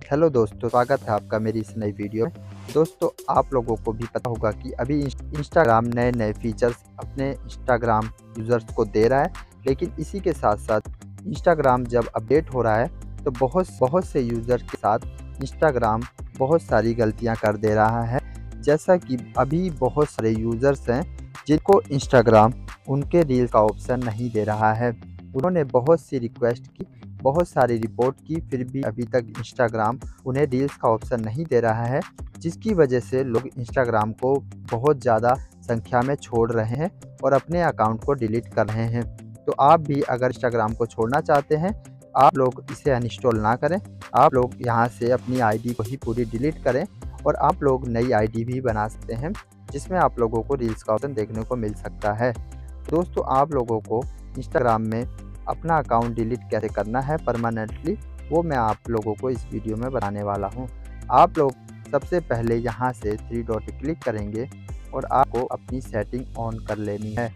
Hello दोस्तों, स्वागत है आपका मेरी इस नई वीडियो में। दोस्तों, आप लोगों को भी पता होगा कि अभी इंस्टाग्राम नए नए फीचर्स अपने इंस्टाग्राम यूज़र्स को दे रहा है, लेकिन इसी के साथ साथ इंस्टाग्राम जब अपडेट हो रहा है तो बहुत बहुत से यूज़र के साथ इंस्टाग्राम बहुत सारी गलतियां कर दे रहा है। जैसा कि अभी बहुत सारे यूज़र्स हैं जिनको इंस्टाग्राम उनके रील्स का ऑप्शन नहीं दे रहा है। उन्होंने बहुत सी रिक्वेस्ट की, बहुत सारी रिपोर्ट की, फिर भी अभी तक इंस्टाग्राम उन्हें रील्स का ऑप्शन नहीं दे रहा है, जिसकी वजह से लोग इंस्टाग्राम को बहुत ज़्यादा संख्या में छोड़ रहे हैं और अपने अकाउंट को डिलीट कर रहे हैं। तो आप भी अगर इंस्टाग्राम को छोड़ना चाहते हैं, आप लोग इसे अनइंस्टॉल ना करें। आप लोग यहाँ से अपनी आईडी को ही पूरी डिलीट करें और आप लोग नई आईडी भी बना सकते हैं, जिसमें आप लोगों को रील्स का ऑप्शन देखने को मिल सकता है। दोस्तों, आप लोगों को इंस्टाग्राम में अपना अकाउंट डिलीट कैसे करना है परमानेंटली, वो मैं आप लोगों को इस वीडियो में बताने वाला हूँ। आप लोग सबसे पहले यहाँ से 3 डॉट पे क्लिक करेंगे और आपको अपनी सेटिंग ऑन कर लेनी है।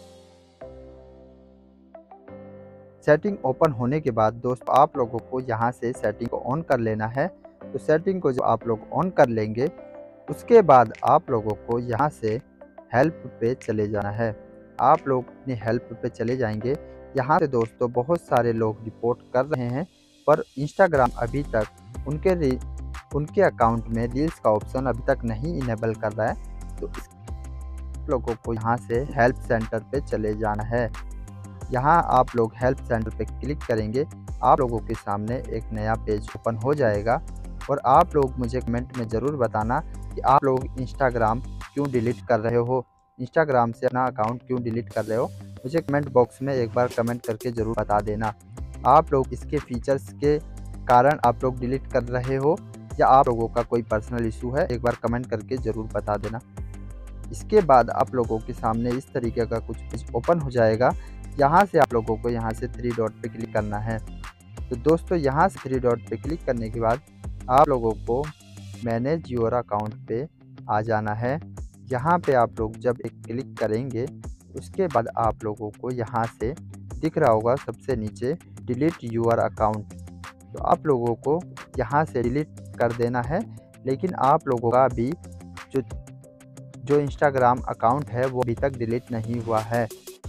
सेटिंग ओपन होने के बाद दोस्तों, आप लोगों को यहाँ से सेटिंग को ऑन कर लेना है। तो सेटिंग को जब आप लोग ऑन कर लेंगे, उसके बाद आप लोगों को यहाँ से हेल्प पे चले जाना है। आप लोग अपनी हेल्प पे चले जाएंगे। यहाँ से दोस्तों बहुत सारे लोग रिपोर्ट कर रहे हैं, पर इंस्टाग्राम अभी तक उनके अकाउंट में रील्स का ऑप्शन अभी तक नहीं इनेबल कर रहा है। तो इस लोगों को यहाँ से हेल्प सेंटर पे चले जाना है। यहाँ आप लोग हेल्प सेंटर पे क्लिक करेंगे, आप लोगों के सामने एक नया पेज ओपन हो जाएगा और आप लोग मुझे कमेंट में ज़रूर बताना कि आप लोग इंस्टाग्राम क्यों डिलीट कर रहे हो, इंस्टाग्राम से अपना अकाउंट क्यों डिलीट कर रहे हो। मुझे कमेंट बॉक्स में एक बार कमेंट करके ज़रूर बता देना। आप लोग इसके फीचर्स के कारण आप लोग डिलीट कर रहे हो या आप लोगों का कोई पर्सनल इशू है, एक बार कमेंट करके ज़रूर बता देना। इसके बाद आप लोगों के सामने इस तरीके का कुछ पेज ओपन हो जाएगा। यहाँ से आप लोगों को यहाँ से 3 डॉट पे क्लिक करना है। तो दोस्तों, यहाँ से 3 डॉट पे क्लिक करने के बाद आप लोगों को मैनेज योर अकाउंट पे आ जाना है। यहाँ पे आप लोग जब एक क्लिक करेंगे, उसके बाद आप लोगों को यहाँ से दिख रहा होगा सबसे नीचे डिलीट योर अकाउंट। तो आप लोगों को यहाँ से डिलीट कर देना है, लेकिन आप लोगों का भी जो इंस्टाग्राम अकाउंट है वो अभी तक डिलीट नहीं हुआ है।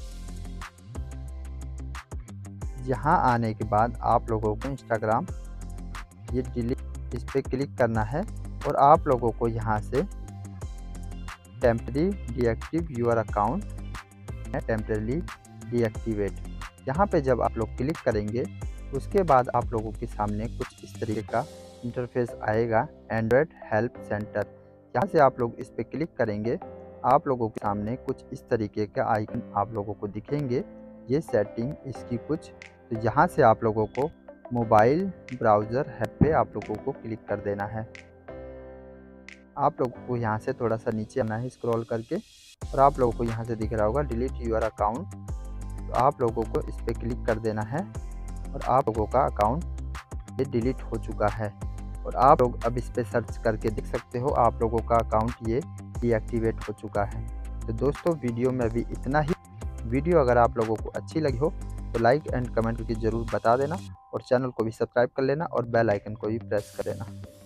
यहाँ आने के बाद आप लोगों को इंस्टाग्राम ये डिलीट इस पर क्लिक करना है और आप लोगों को यहाँ से temporary deactive your account temporary deactivate, यहाँ पे जब आप लोग क्लिक करेंगे, उसके बाद आप लोगों के सामने कुछ इस तरीके का इंटरफेस आएगा, एंड्रॉयड हेल्प सेंटर। यहाँ से आप लोग इस पर क्लिक करेंगे, आप लोगों के सामने कुछ इस तरीके का आइकन आप लोगों को दिखेंगे, ये सेटिंग इसकी कुछ। तो यहाँ से आप लोगों को मोबाइल ब्राउज़र हेल्प पे आप लोगों को क्लिक कर देना है। आप लोगों को यहाँ से थोड़ा सा नीचे आना है स्क्रॉल करके और आप लोगों को यहाँ से दिख रहा होगा डिलीट योर अकाउंट। तो आप लोगों को इस पर क्लिक कर देना है और आप लोगों का अकाउंट ये डिलीट हो चुका है। और आप लोग अब इस पर सर्च करके देख सकते हो, आप लोगों का अकाउंट ये डीएक्टिवेट हो चुका है। तो दोस्तों, वीडियो में अभी इतना ही। वीडियो अगर आप लोगों को अच्छी लगी हो तो लाइक एंड कमेंट करके ज़रूर बता देना और चैनल को भी सब्सक्राइब कर लेना और बेल आइकन को भी प्रेस कर लेना।